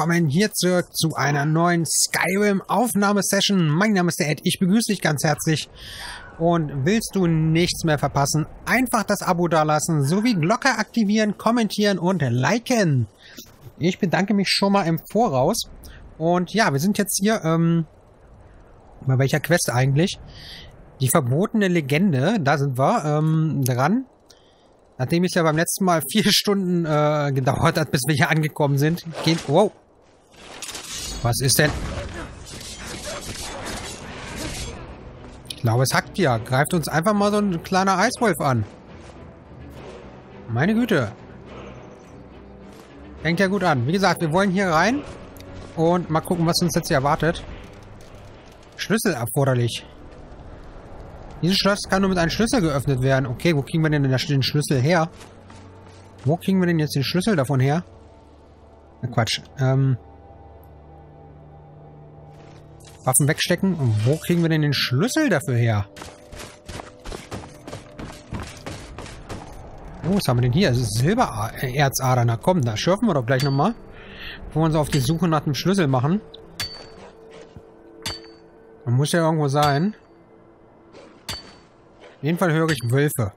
willkommen hier zurück zu einer neuen Skyrim-Aufnahmesession. Mein Name ist der Ed, ich begrüße dich ganz herzlich. Und willst du nichts mehr verpassen, einfach das Abo dalassen, sowie Glocke aktivieren, kommentieren und liken. Ich bedanke mich schon mal im Voraus. Und ja, wir sind jetzt hier, bei welcher Quest eigentlich? Die verbotene Legende, da sind wir, dran. Nachdem es ja beim letzten Mal 4 Stunden gedauert hat, bis wir hier angekommen sind. Wow. Was ist denn? Ich glaube, es hackt ja. Greift uns einfach mal so ein kleiner Eiswolf an. Meine Güte. Fängt ja gut an. Wie gesagt, wir wollen hier rein. Und mal gucken, was uns jetzt hier erwartet. Schlüssel erforderlich. Dieses Schloss kann nur mit einem Schlüssel geöffnet werden. Okay, wo kriegen wir denn den Schlüssel her? Wo kriegen wir denn jetzt den Schlüssel davon her? Na Quatsch. Waffen wegstecken. Und wo kriegen wir denn den Schlüssel dafür her? Oh, was haben wir denn hier? Das ist Silbererzader. Na komm, da schürfen wir doch gleich nochmal. Bevor wir uns auf die Suche nach dem Schlüssel machen. Man muss ja irgendwo sein. Auf jeden Fall höre ich Wölfe.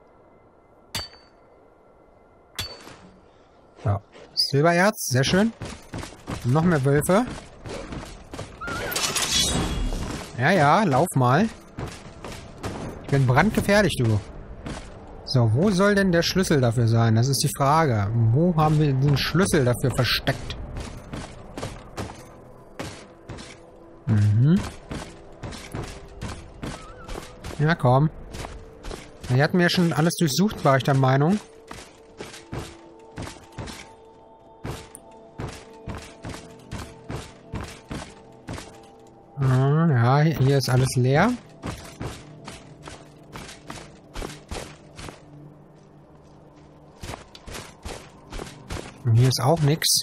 Ja. Silbererz, sehr schön. Noch mehr Wölfe. Ja, ja, lauf mal. Ich bin brandgefährlich, du. So, wo soll denn der Schlüssel dafür sein? Das ist die Frage. Wo haben wir den Schlüssel dafür versteckt? Mhm. Ja, komm. Hier hatten wir ja schon alles durchsucht, war ich der Meinung. Ah, ja, hier ist alles leer. Und hier ist auch nichts.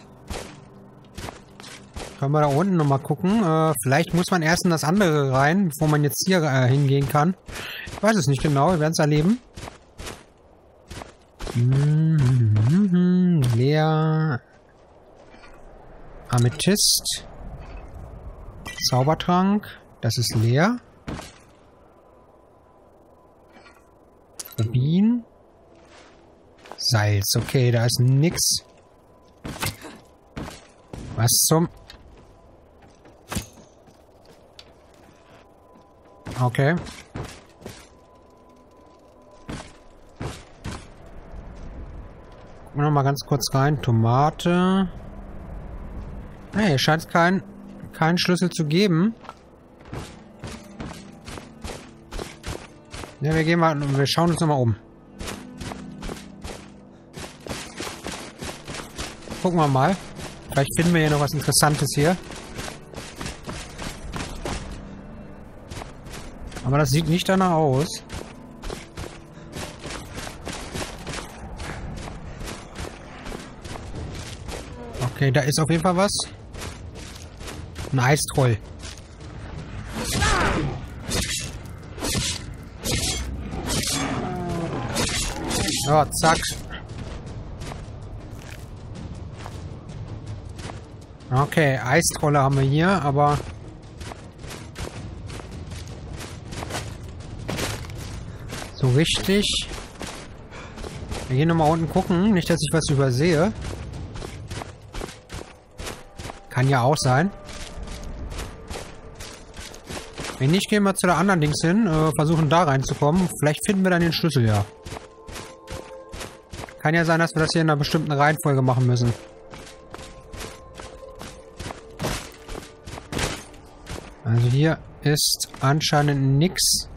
Können wir da unten nochmal gucken. Vielleicht muss man erst in das andere rein, bevor man jetzt hier hingehen kann. Ich weiß es nicht genau, wir werden es erleben. Leer. Amethyst. Zaubertrank. Das ist leer. Rubin. Salz. Okay, da ist nix. Was zum... Okay. Gucken wir noch mal ganz kurz rein. Tomate. Hey, hier scheint es keinen Schlüssel zu geben. Ja, wir schauen uns noch mal um. Gucken wir mal. Vielleicht finden wir hier noch was Interessantes hier. Aber das sieht nicht danach aus. Okay, da ist auf jeden Fall was. Ein Eistroll. Ja, zack. Okay, Eistrolle haben wir hier, aber... So richtig. Wir gehen nochmal unten gucken. Nicht, dass ich was übersehe. Kann ja auch sein. Wenn nicht, gehen wir zu der anderen Dings hin. Versuchen da reinzukommen. Vielleicht finden wir dann den Schlüssel, ja. Kann ja sein, dass wir das hier in einer bestimmten Reihenfolge machen müssen. Also hier ist anscheinend nichts.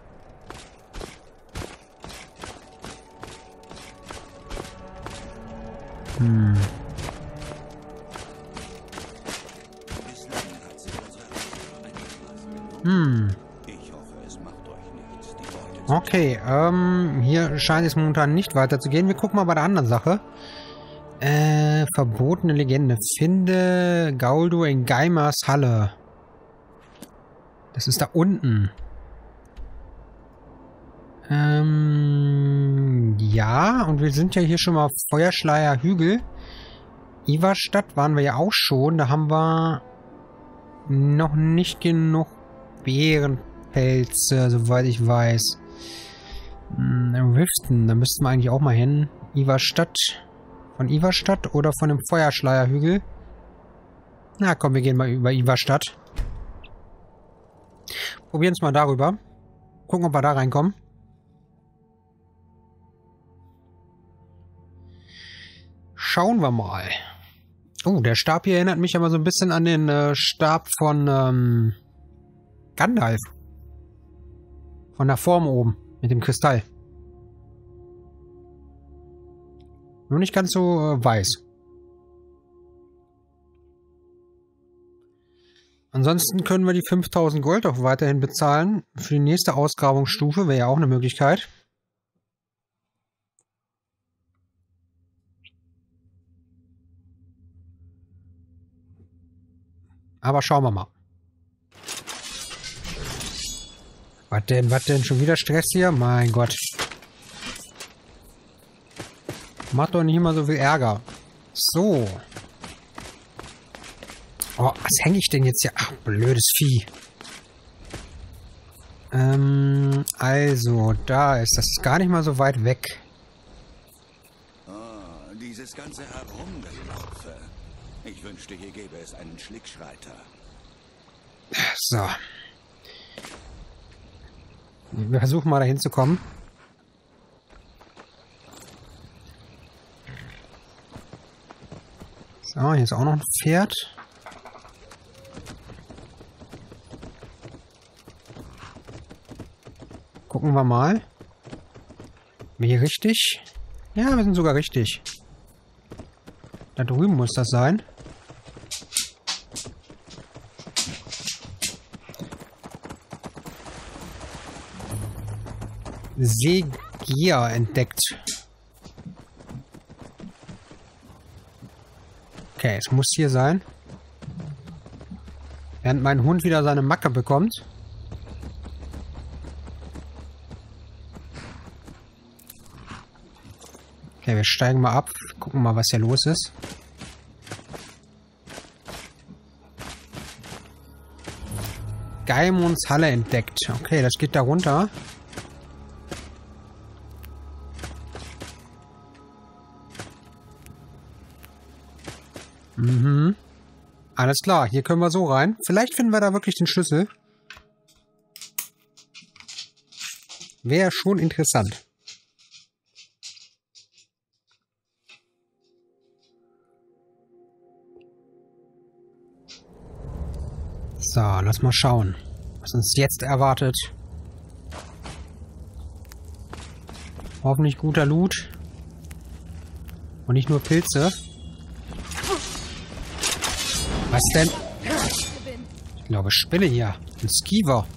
Okay, hier scheint es momentan nicht weiterzugehen. Wir gucken mal bei der anderen Sache. Verbotene Legende. Finde Gauldur in Geimers Halle. Das ist da unten. Ja, und wir sind ja hier schon mal auf Feuerschleier Hügel. Ivarstadt waren wir ja auch schon. Da haben wir noch nicht genug Bärenpelze, soweit ich weiß. Riften, da müssten wir eigentlich auch mal hin. Ivarstadt. Von Ivarstadt oder von dem Feuerschleierhügel? Na komm, wir gehen mal über Ivarstadt. Probieren es mal darüber. Gucken, ob wir da reinkommen. Schauen wir mal. Oh, der Stab hier erinnert mich aber so ein bisschen an den Stab von Gandalf. Von der Form oben. Mit dem Kristall. Nur nicht ganz so weiß. Ansonsten können wir die 5000 Gold auch weiterhin bezahlen. Für die nächste Ausgrabungsstufe wäre ja auch eine Möglichkeit. Aber schauen wir mal. Was denn? Was denn? Schon wieder Stress hier? Mein Gott. Macht doch nicht immer so viel Ärger. So. Oh, was hänge ich denn jetzt hier? Ach, blödes Vieh. Also, da ist das gar nicht mal so weit weg. Oh, dieses ganze Herumgelaufe. Ich wünschte, hier gäbe es einen Schlickschreiter. So. Wir versuchen mal dahin zu kommen. So, hier ist auch noch ein Pferd. Gucken wir mal. Sind wir hier richtig? Ja, wir sind sogar richtig. Da drüben muss das sein. Seegier entdeckt. Okay, es muss hier sein. Während mein Hund wieder seine Macke bekommt. Okay, wir steigen mal ab. Gucken mal, was hier los ist. Gaimunds Halle entdeckt. Okay, das geht da runter. Mhm. Alles klar, hier können wir so rein. Vielleicht finden wir da wirklich den Schlüssel. Wäre schon interessant. So, lass mal schauen, was uns jetzt erwartet. Hoffentlich guter Loot. Und nicht nur Pilze. Was denn? Ich glaube, Spinne hier. Ein Skiver.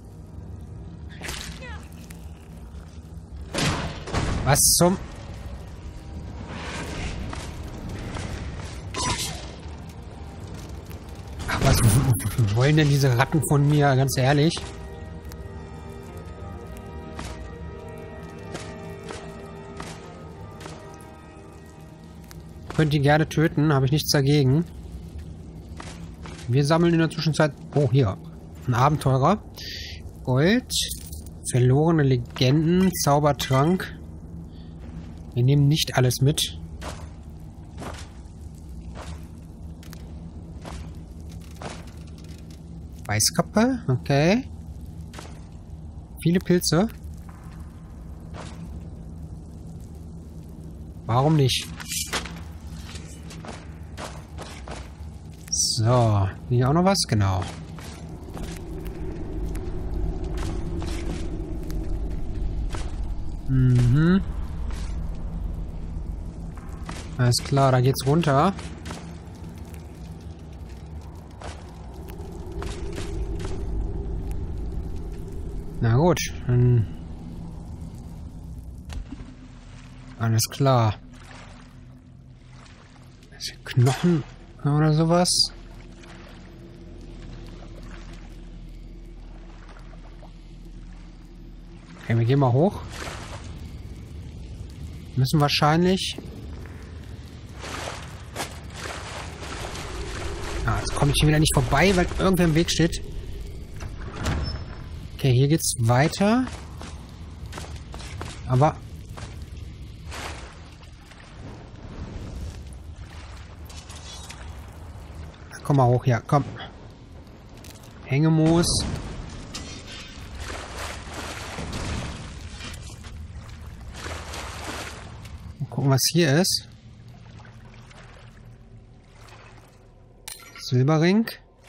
Was zum... Ach, was wollen denn diese Ratten von mir? Ganz ehrlich. Könnt ihr gerne töten, habe ich nichts dagegen. Wir sammeln in der Zwischenzeit... Oh, hier. Ein Abenteurer. Gold. Verlorene Legenden. Zaubertrank. Wir nehmen nicht alles mit. Weißkappe. Okay. Viele Pilze. Warum nicht? So, hier auch noch was? Genau. Mhm. Alles klar, da geht's runter. Na gut, dann... Alles klar. Das sind Knochen oder sowas. Okay, wir gehen mal hoch. Müssen wahrscheinlich komme ich hier wieder nicht vorbei, weil irgendwer im Weg steht. Okay, hier geht's weiter. Aber... Komm mal hoch hier, komm. Hängemoos. Mal gucken, was hier ist. Silberring.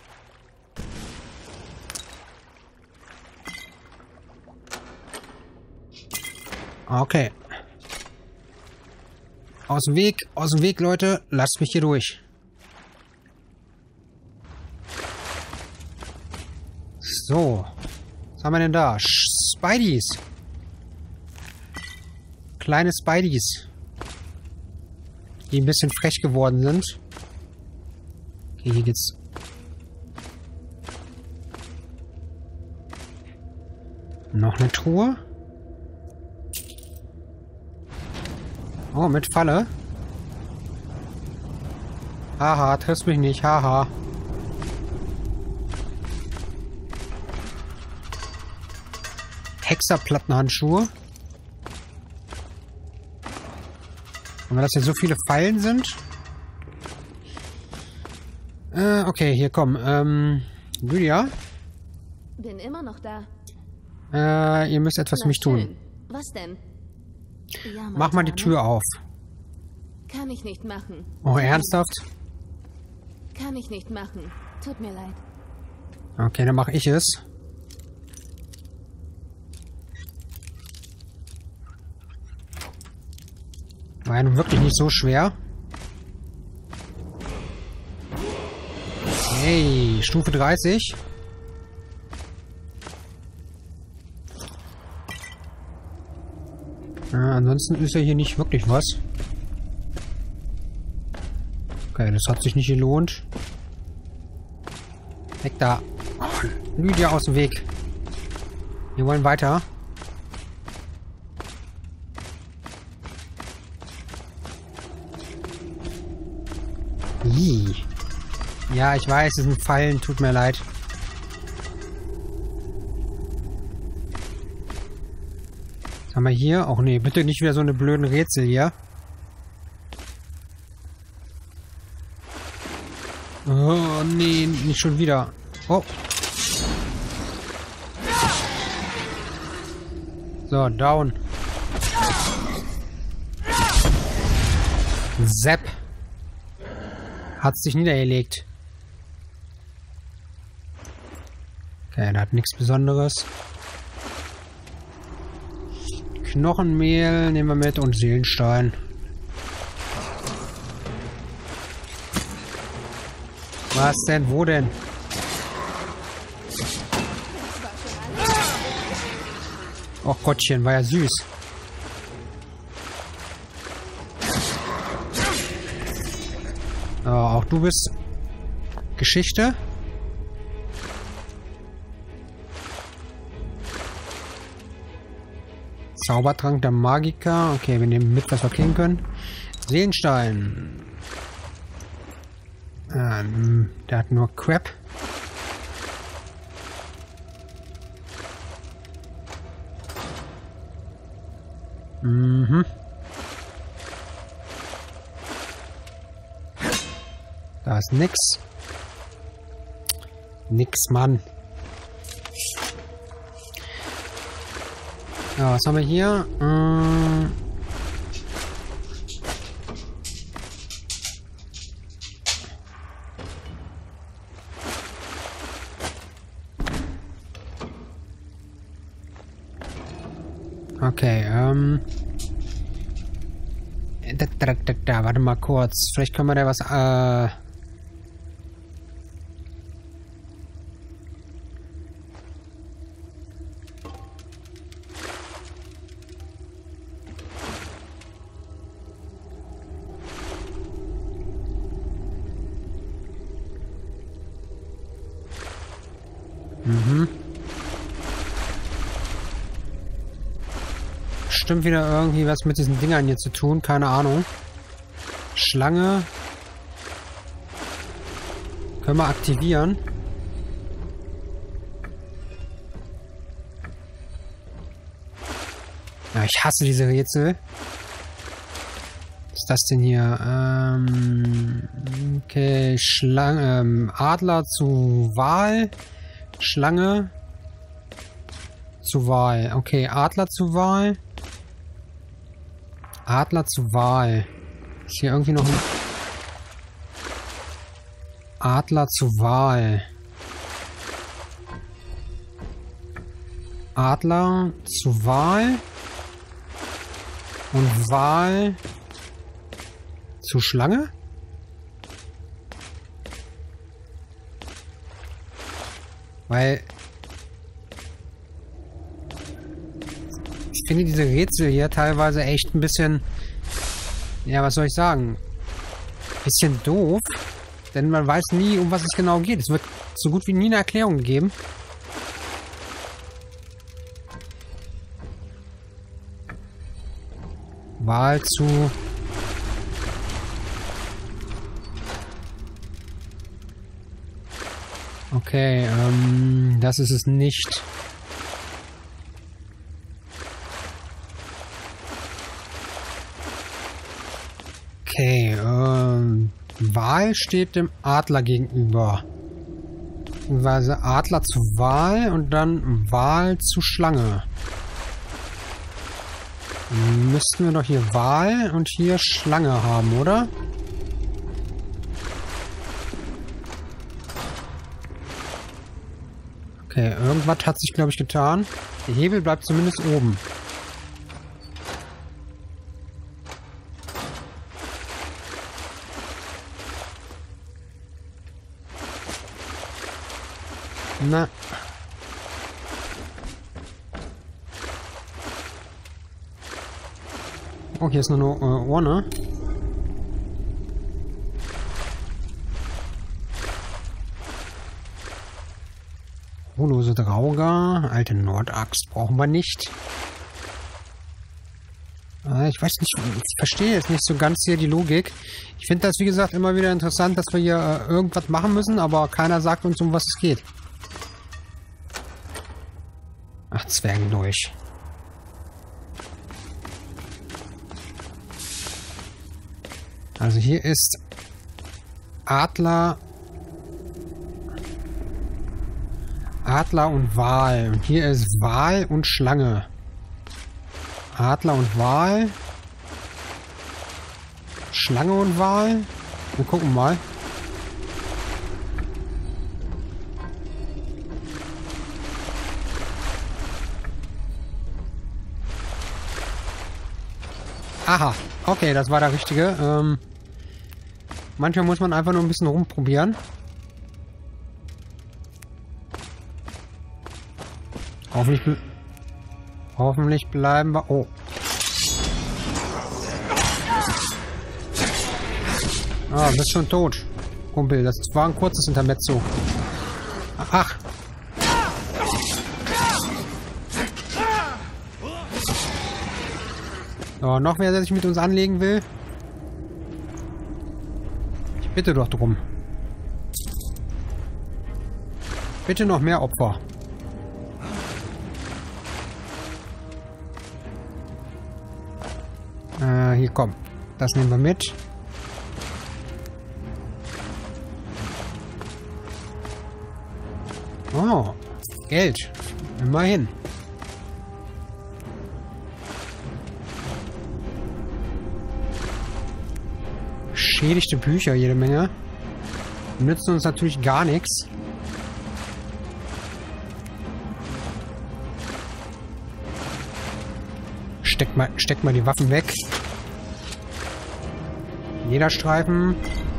Okay. Aus dem Weg, Leute. Lasst mich hier durch. So. Was haben wir denn da? Spideys. Kleine Spideys. Die ein bisschen frech geworden sind. Okay, hier geht's. Noch eine Truhe. Oh, mit Falle. Haha, triffst mich nicht. Haha. Hexerplattenhandschuhe. Und weil das jetzt so viele Fallen sind. Okay, hier komm. Lydia? Bin immer noch da. Ihr müsst etwas für mich tun. Was denn? Ja, mach mal die Tür auf. Kann ich nicht machen. Oh, ernsthaft? Kann ich nicht machen. Tut mir leid. Okay, dann mache ich es. War ja nun wirklich nicht so schwer. Hey, Stufe 30. Ansonsten ist ja hier nicht wirklich was. Okay, das hat sich nicht gelohnt. Weg da. Oh, Lydia aus dem Weg. Wir wollen weiter. Ih. Ja, ich weiß, es sind Fallen. Tut mir leid. Was haben wir hier? Och nee, bitte nicht wieder so eine blöden Rätsel hier. Oh nee, nicht schon wieder. Oh. So, down. Sepp. Hat sich niedergelegt. Okay, der hat nichts Besonderes. Knochenmehl nehmen wir mit und Seelenstein. Was denn? Wo denn? Och Gottchen, war ja süß. Auch du bist Geschichte. Zaubertrank der Magiker. Okay, wir nehmen mit, was wir kriegen können. Seelenstein. Der hat nur Crap. Mhm. Da ist nix. Nix, Mann. Ja, was haben wir hier? Okay, warte mal kurz. Vielleicht können wir da was, Bestimmt wieder irgendwie was mit diesen Dingern hier zu tun. Keine Ahnung. Schlange. Können wir aktivieren. Ja, ich hasse diese Rätsel. Was ist das denn hier? Okay, Adler zu Wal. Schlange zu Wal. Okay, Adler zu Wal. Adler zu Wal. Ist hier irgendwie noch ein Adler zu Wal. Adler zu Wal. Und Wal zu Schlange? Weil ich finde diese Rätsel hier teilweise echt ein bisschen, ja, was soll ich sagen, bisschen doof, denn man weiß nie, um was es genau geht. Es wird so gut wie nie eine Erklärung gegeben. Wahl zu okay, das ist es nicht. Okay, Wal steht dem Adler gegenüber. Beziehungsweise Adler zu Wal und dann Wal zu Schlange. Müssten wir doch hier Wal und hier Schlange haben, oder? Okay, irgendwas hat sich, glaube ich, getan. Der Hebel bleibt zumindest oben. Na. Oh, hier ist nur eine Urne. Ruhelose Drauger. Alte Nordaxt brauchen wir nicht. Ich weiß nicht, ich verstehe jetzt nicht so ganz hier die Logik. Ich finde das, wie gesagt, immer wieder interessant, dass wir hier irgendwas machen müssen, aber keiner sagt uns, um was es geht. Ach, Zwergendolch. Also hier ist Adler und Wal. Und hier ist Wal und Schlange. Adler und Wal. Schlange und Wal. Wir gucken mal. Aha. Okay, das war der richtige. Manchmal muss man einfach nur ein bisschen rumprobieren. Hoffentlich bleiben wir... Oh. Ah, du bist schon tot. Kumpel, das war ein kurzes Intermezzo. Ach. So, noch wer, der sich mit uns anlegen will? Ich bitte doch drum. Bitte noch mehr Opfer. Hier, komm. Das nehmen wir mit. Oh, Geld. Immerhin. Beschädigte Bücher, jede Menge. Nützen uns natürlich gar nichts. Steckt mal die Waffen weg. Jeder Streifen.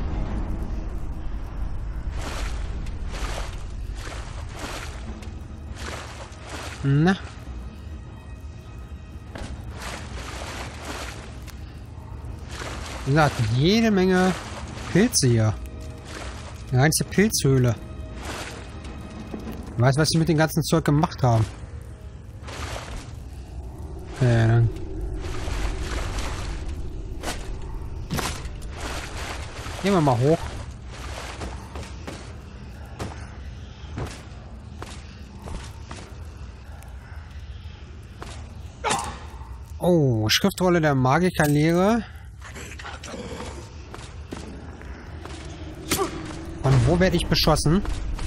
Na. Wie gesagt, jede Menge Pilze hier. Eine ganze Pilzhöhle. Ich weiß, was sie mit dem ganzen Zeug gemacht haben. Okay, dann. Gehen wir mal hoch. Oh, Schriftrolle der Magikerlehre. Von wo werde ich beschossen?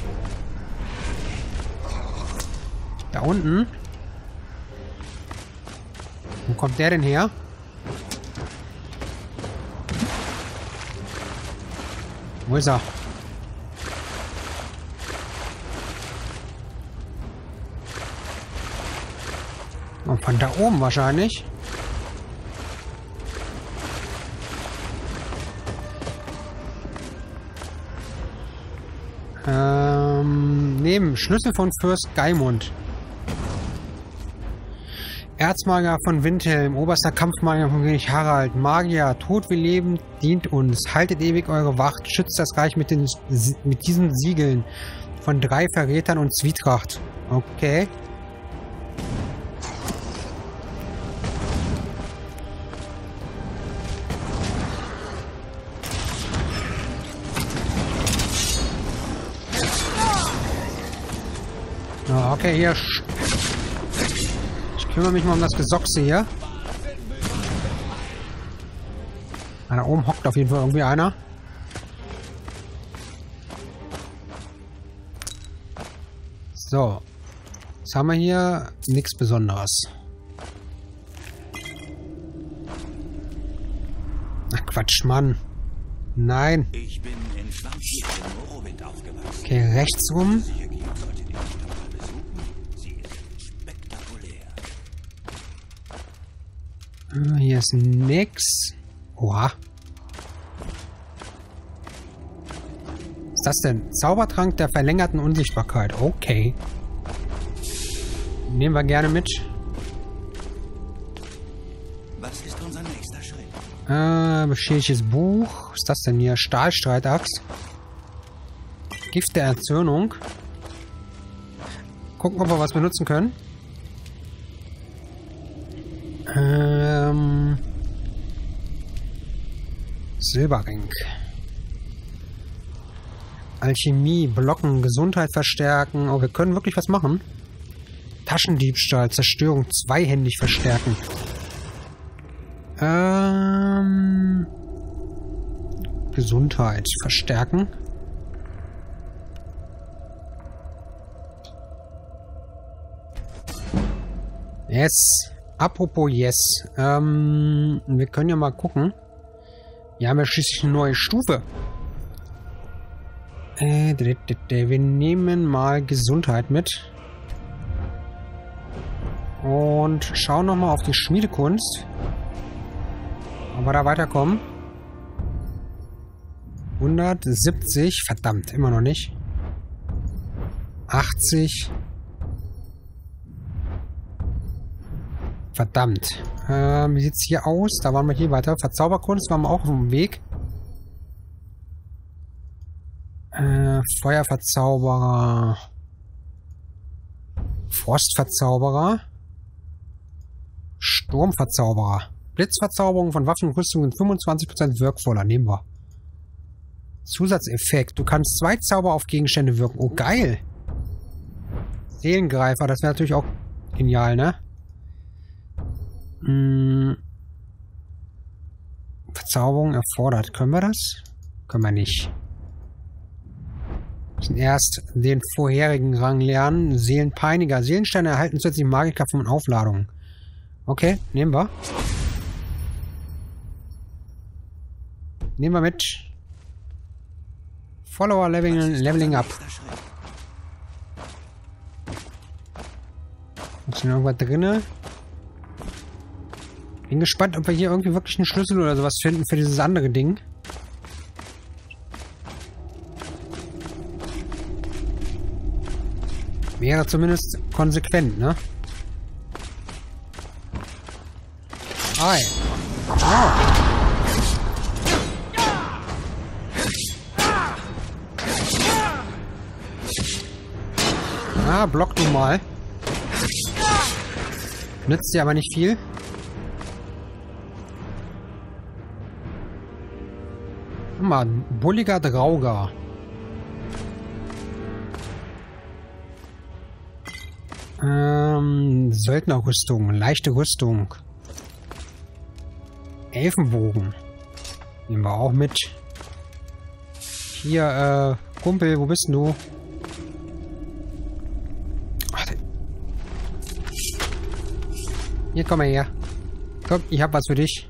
Da unten. Wo kommt der denn her? Wo ist er? Und von da oben wahrscheinlich. Neben Schlüssel von Fürst Geimund. Erzmagier von Windhelm, oberster Kampfmagier von König Harald, Magier, Tod wie Leben, dient uns, haltet ewig eure Wacht, schützt das Reich mit diesen Siegeln von 3 Verrätern und Zwietracht. Okay. Okay, hier. Ich kümmere mich mal um das Gesochse hier. Da oben hockt auf jeden Fall irgendwie einer. So. Was haben wir hier? Nichts Besonderes. Ach Quatsch, Mann. Nein. Ich bin in Schwammschicht in Morrowind aufgewachsen. Okay, rechts rum. Hier ist nix. Oha. Was ist das denn? Zaubertrank der verlängerten Unsichtbarkeit. Okay. Nehmen wir gerne mit. Was ist unser nächster Schritt? Beschädigtes Buch. Was ist das denn hier? Stahlstreitaxt. Gift der Erzürnung. Gucken, ob wir was benutzen können. Silberring. Alchemie, Blocken, Gesundheit verstärken. Oh, wir können wirklich was machen. Taschendiebstahl, Zerstörung, zweihändig verstärken. Gesundheit verstärken. Yes. Apropos yes. Wir können ja mal gucken. Wir haben ja schließlich eine neue Stufe. Wir nehmen mal Gesundheit mit. Und schauen nochmal auf die Schmiedekunst. Ob wir da weiterkommen. 170. Verdammt, immer noch nicht. 80. Verdammt. Wie sieht's hier aus? Da waren wir hier weiter. Verzauberkunst waren wir auch auf dem Weg. Feuerverzauberer. Frostverzauberer. Sturmverzauberer. Blitzverzauberung von Waffen und Rüstungen 25% wirkvoller. Nehmen wir. Zusatzeffekt. Du kannst 2 Zauber auf Gegenstände wirken. Oh, geil. Seelengreifer. Das wäre natürlich auch genial, ne? Verzauberung erfordert. Können wir das? Können wir nicht. Wir müssen erst den vorherigen Rang lernen. Seelenpeiniger. Seelensteine erhalten zusätzlich Magikerkraft und Aufladungen. Okay, nehmen wir. Nehmen wir mit. Follower Leveling up. Ist hier irgendwas drinne? Bin gespannt, ob wir hier irgendwie wirklich einen Schlüssel oder sowas finden für dieses andere Ding. Wäre zumindest konsequent, ne? Hi. Oh. Ah, block du mal. Nützt dir aber nicht viel. Guck mal, bulliger Drauger. Söldnerrüstung, leichte Rüstung. Elfenbogen. Nehmen wir auch mit. Hier, Kumpel, wo bist denn du? Warte. Hier, komm mal her. Komm, ich hab was für dich.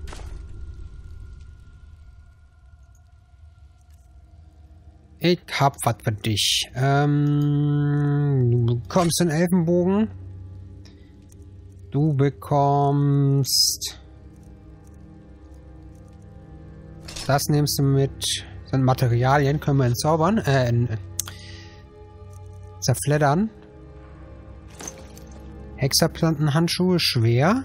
Ich hab was für dich. Du bekommst den Elfenbogen. Du bekommst... Das nimmst du mit. Das sind Materialien, können wir entzaubern. Zerfleddern. Hexerplantenhandschuhe, schwer.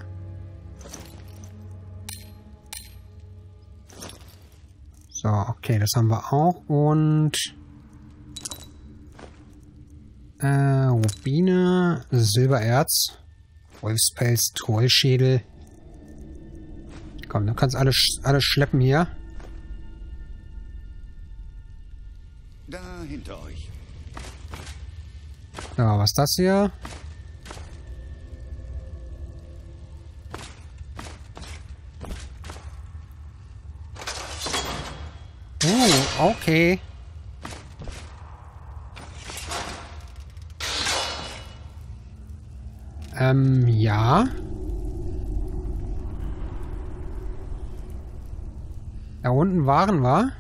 So, okay, das haben wir auch. Und Rubine, Silbererz, Wolfspelz, Trollschädel. Komm, du kannst alles schleppen hier. Da hinter euch. So, was ist das hier? Okay. Ja. Da unten waren wir.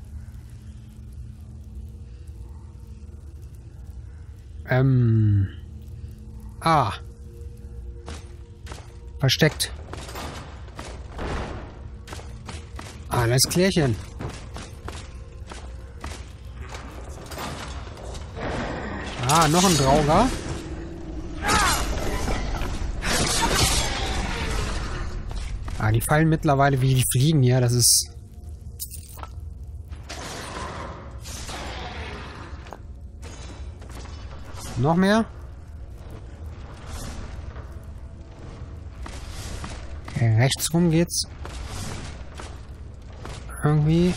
Versteckt. Alles klärchen. Noch ein Drauger. Die fallen mittlerweile wie die Fliegen hier. Das ist... Noch mehr? Okay, rechts rum geht's. Irgendwie...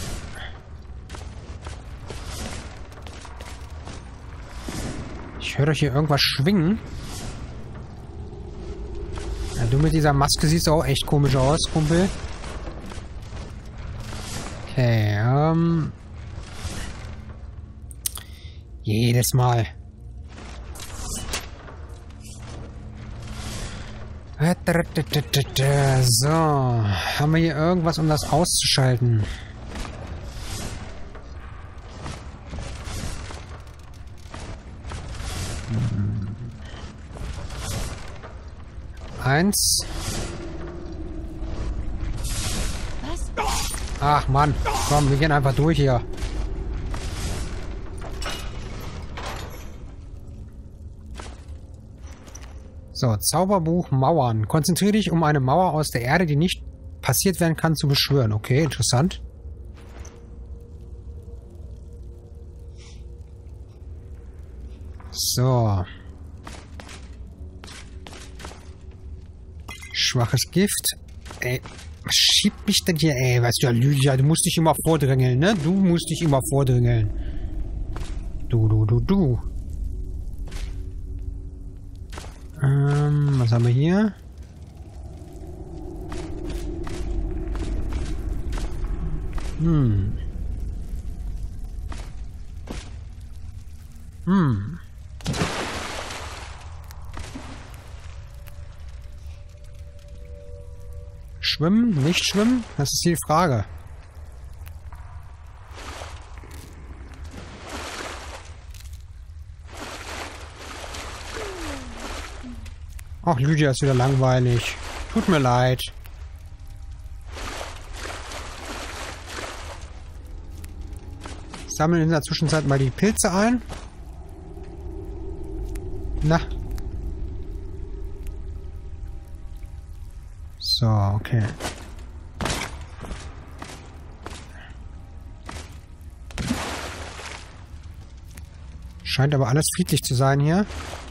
Ich höre doch hier irgendwas schwingen. Ja, du mit dieser Maske siehst auch echt komisch aus, Kumpel. Okay, jedes Mal. So, haben wir hier irgendwas, um das auszuschalten? Eins. Was? Ach Mann, komm, wir gehen einfach durch hier. So, Zauberbuch Mauern. Konzentriere dich, um eine Mauer aus der Erde, die nicht passiert werden kann, zu beschwören. Okay, interessant. So. Schwaches Gift. Ey, was schiebt mich denn hier, ey? Weißt du, ja, Lydia, du musst dich immer vordrängeln, ne? Du musst dich immer vordrängeln. Du. Was haben wir hier? Schwimmen? Nicht schwimmen? Das ist die Frage. Ach, Lydia ist wieder langweilig. Tut mir leid. Sammeln in der Zwischenzeit mal die Pilze ein. Na. So, okay. Scheint aber alles friedlich zu sein hier.